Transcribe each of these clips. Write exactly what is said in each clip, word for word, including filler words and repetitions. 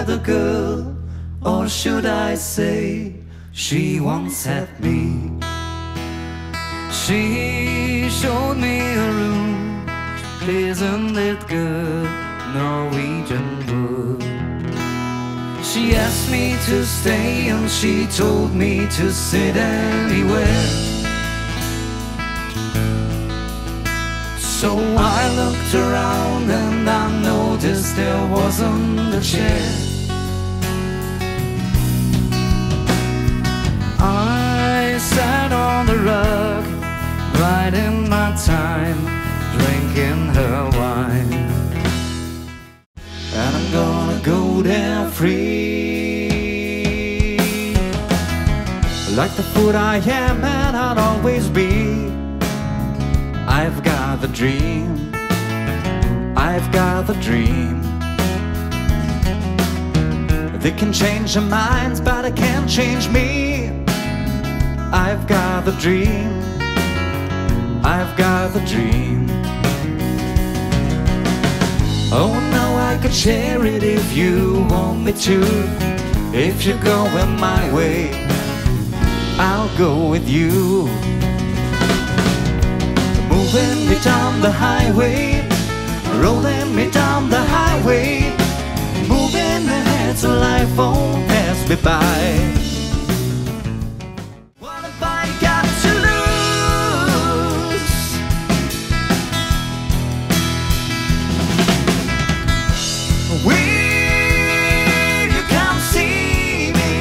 weather girl, or should I say, she once had me. She showed me a room, pleasant lit good Norwegian wood. She asked me to stay and she told me to sit anywhere. So I looked around and I noticed there wasn't a chair. I sat on the rug, biding my time, drinking her wine. And I'm gonna go there free, like the fool I am and I'll always be. I've got the dream, I've got the dream. They can change their minds, but it can't change me. I've got the dream, I've got the dream. Oh, now I could share it if you want me to. If you're going my way, I'll go with you. Moving me down the highway, rolling me down the highway, moving ahead so life won't pass me by. What have I got to lose? Will you come see me?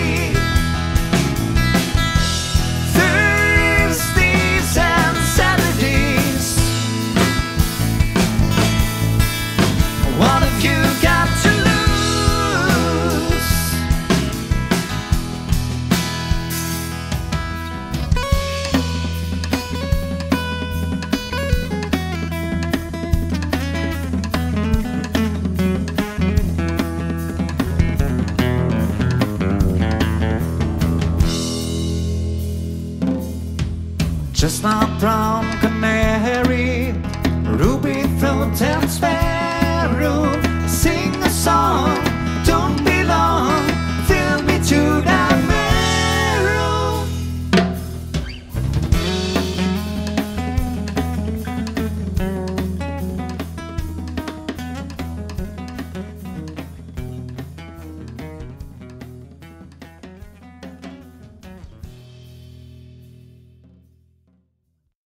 Thursdays and Saturdays. What have you got to lose? Chestnut brown canary, ruby throat and sparrow.